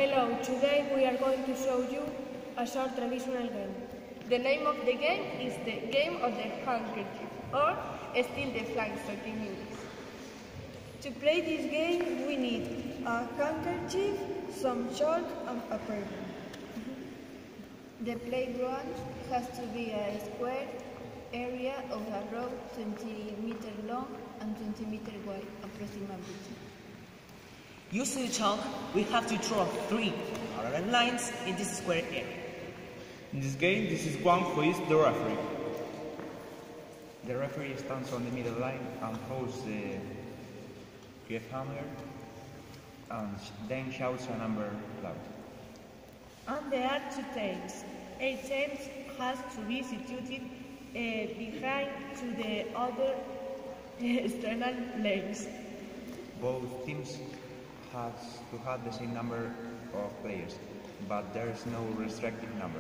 Hello, today we are going to show you a short traditional game. The name of the game is the Game of the Handkerchief, or Steal the Flag in English. To play this game, we need a handkerchief, some chalk, and a paper. The playground has to be a square area of a road 20 meters long and 20 meters wide, approximately. Using the chalk, we have to draw 3 parallel lines in this square area. In this game, this is one who is the referee. The referee stands on the middle line and holds the hammer and then shouts a number loud. And there are 2 teams. Each team has to be situated behind to the other external lanes. Both teams have to have the same number of players, but there is no restrictive number.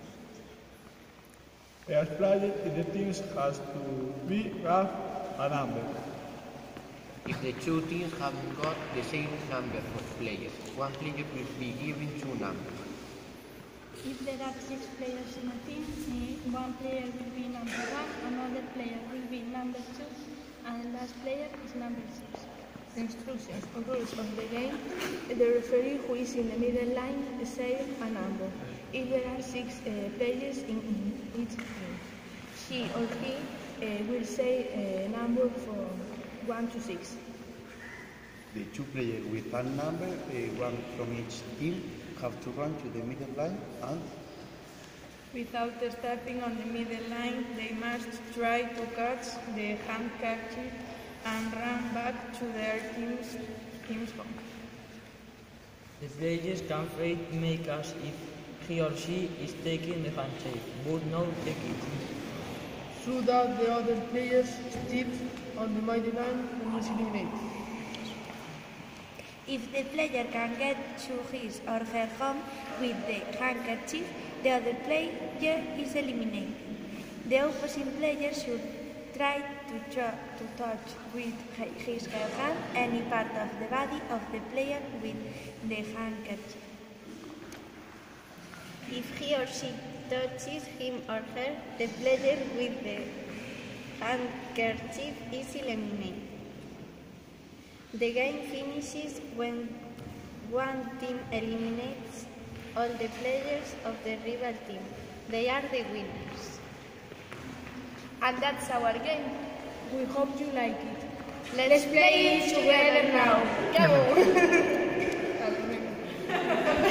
Each player in the teams has to have a number. If the 2 teams haven't got the same number of players, one player will be given 2 numbers. If there are 6 players in a team, one player will be number 1, another player will be number 2, and the last player is number 6. The instructions or rules of the game: the referee who is in the middle line says a number. If there are 6 players in each team, she or he will say a number from 1 to 6. The 2 players with a number, one from each team, have to run to the middle line and Without stepping on the middle line, they must try to catch the handkerchief and run back to their team's home. The players can try to make as if he or she is taking the handkerchief, but not take it. So that the other players step on the middle line and is eliminated. If the player can get to his or her home with the handkerchief, the other player is eliminated. The opposing player should try to touch with his or her hand any part of the body of the player with the handkerchief. If he or she touches him or her, the player with the handkerchief is eliminated. The game finishes when one team eliminates all the players of the rival team. They are the winners. And that's our game. We hope you like it. Let's play it together now. Go!